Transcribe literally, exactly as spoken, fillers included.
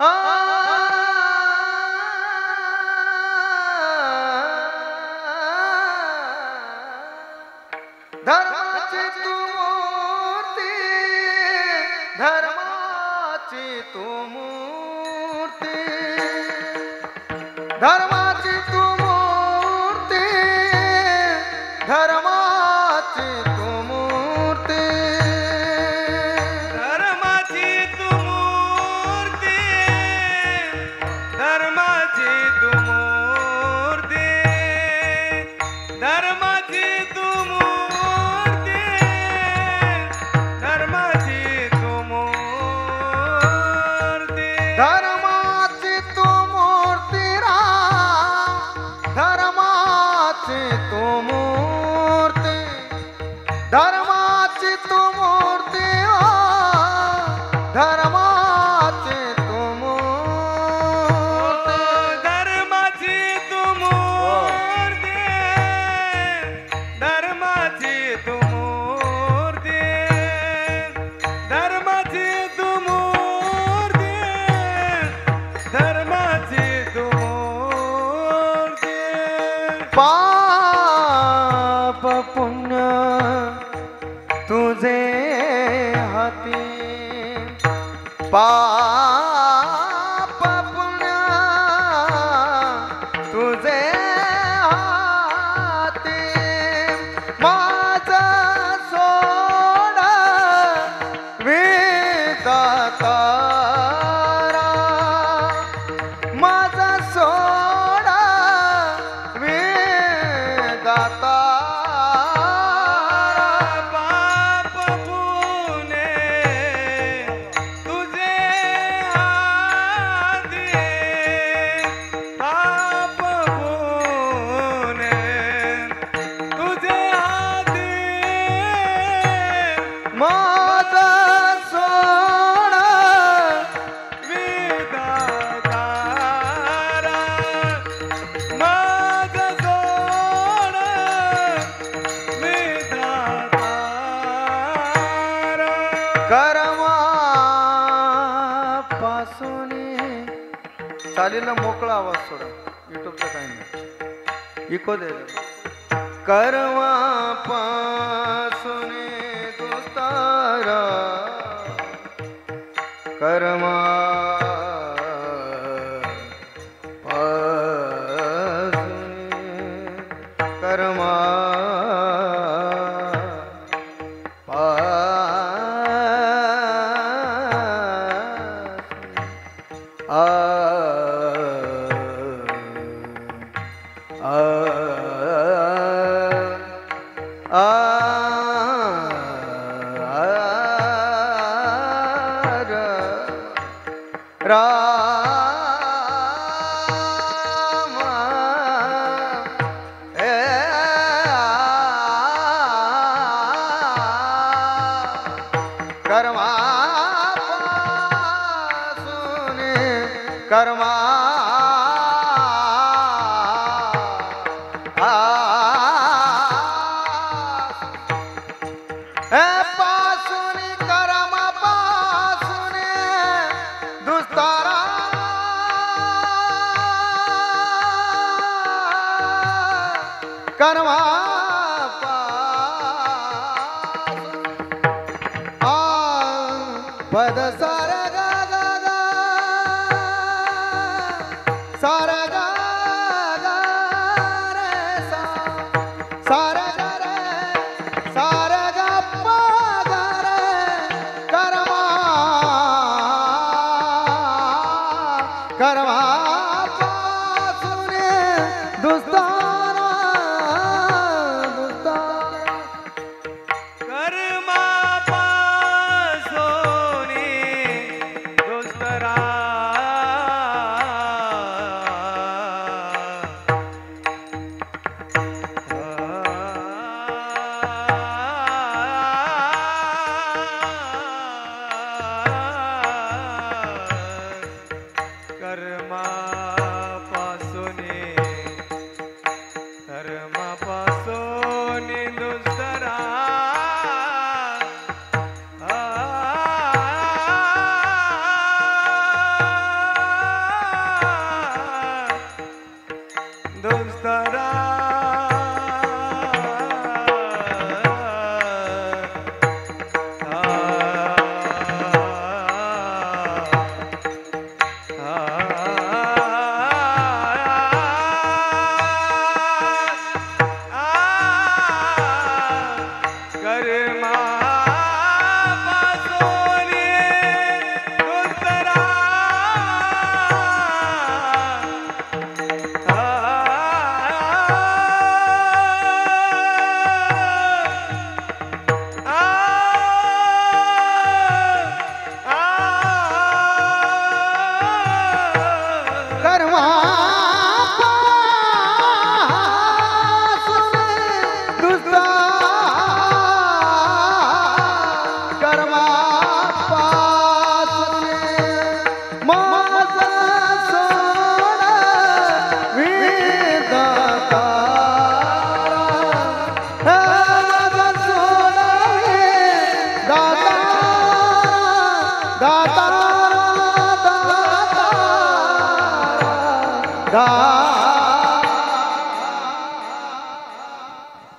धर्माची तू मूर्ती, धर्माची तू मूर्ती, धर्माची तू मूर्ती, धर्माची तू मूर्ती, धर्माची तू मूर्ती, धर्माची तू मूर्ती, धर्माची तू मूर्ती, धर्माची तू मूर्ती, धर्माची तू मूर्ती रा, धर्माची तू मूर्ती, धर्माची तू मूर्ती ओ, धर्माची तू मूर्ती, धर्माची तू मूर्ती, धर्माची तू मूर्ती, धर्माची तू मूर्ती, धर्माची तू मूर्ती. पाप पुण्य तुझे हाती, पाप पुण्य तुझे हाती, माझा सोड विधातारा, माझा सोड विधातारा, पाप पुणे तुझे हाती, पाप पुणे तुझे हाती, माझा सोड विधातारा, माझा सोड विधातारा. कर्मापासून चालेल ना, मोकळा आवाज सोडा, युट्यूबचं काही नाही, इको दे. कर्मापासून दुस्तारा, कर्मा पासून, कर्मा आ आ आ राम ए कर्मा पासून, कर्मा पासून, कर्मा पासून दुस्तारा, कर्मा पासून आ पद सार गा गा गा, सार गा गा रे सा, सार गा रे, सार गा पा गा रे, कर्मा कर्मा पासून दुस्तारा, दुस्तारा, कर्मापासून दुस्तरा, कर्मापासून, कर्मापासून दुस्तरा, आ दाता दाता दा